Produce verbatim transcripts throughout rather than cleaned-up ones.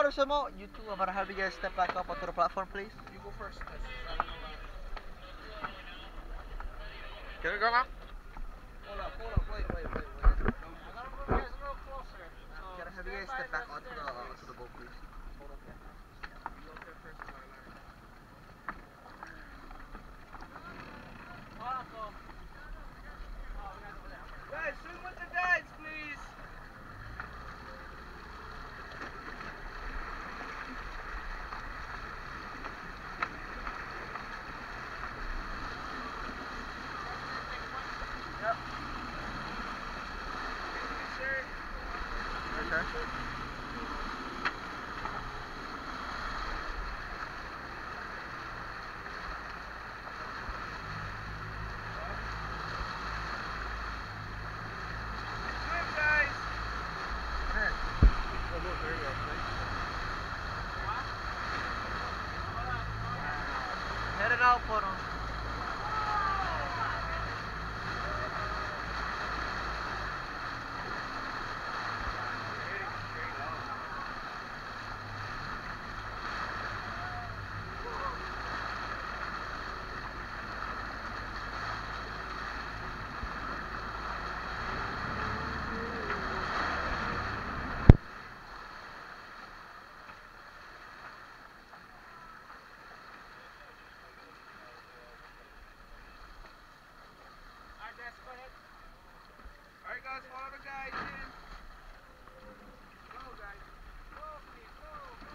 water some more. You two, I'm gonna have you guys step back up onto the platform, please. You go first, cause I don't know about. Can we go now? Hold up, hold up, wait, wait, wait, wait. I gotta move you guys a little closer. So can I have you guys step back onto the onto the boat, please? Hold up, yeah. You up there first, while I land. Guys, swim with the guides, please. Yep. Okay. Swim, guys. Head it out for them. Alright, guys, follow the guides in. Go, guys. Go, please, go,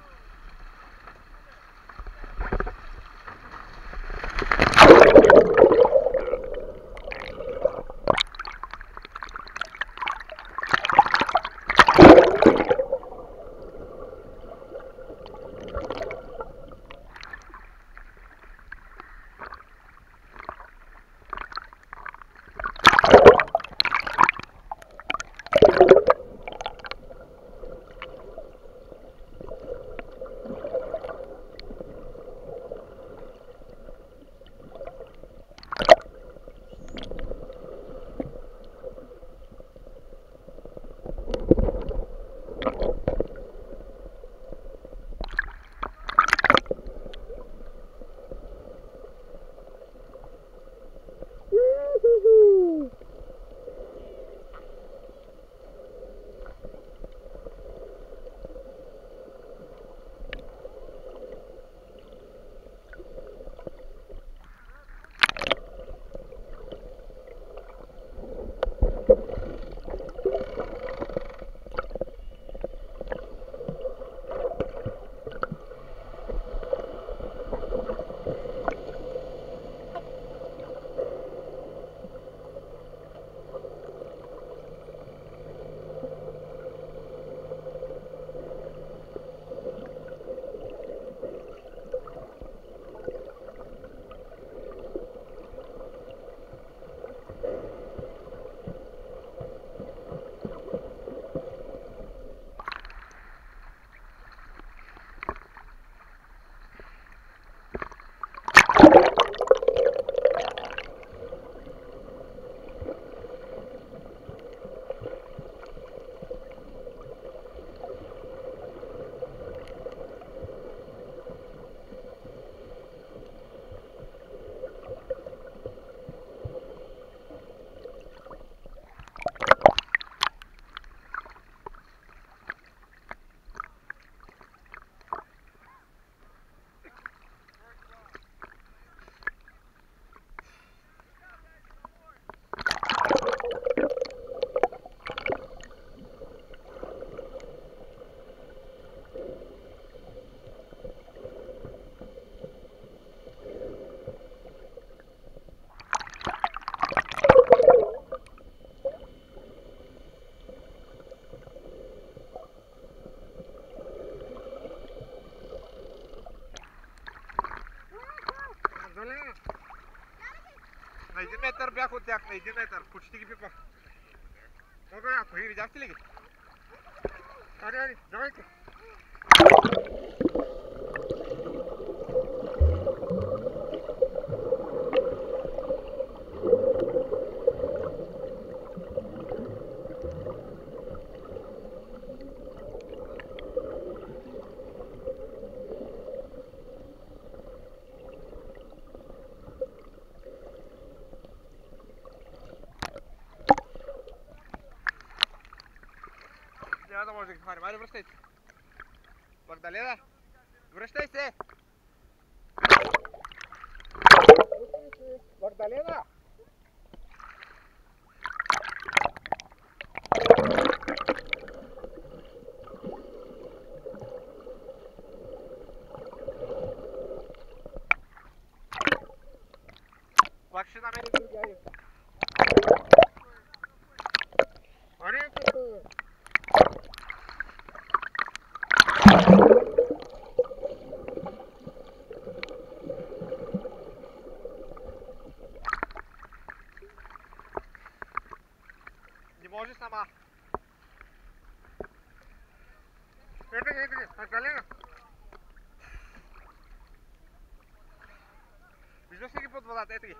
Найди метър бях от тях, на един метър, почти ги пипах. Много яко, и видяхте ли ги? Ари, ари, давайте. няма да може да ги хванем. Айде, връщай се. Магдалена, връщай се. Магдалена! Пак ще намерим други, айде. Айде, като... Не може сама. Ето ги, ето ги, Магдалена. Виждаш ли ги под водата? Ето ги.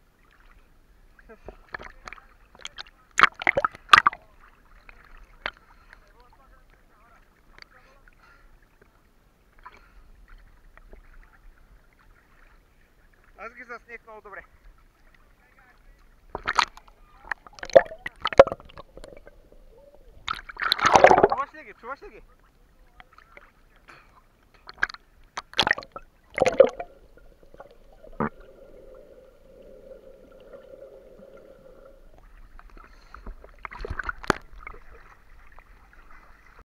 Аз ги заснех много добре. Чуваш ли ги? Чуваш ли ги?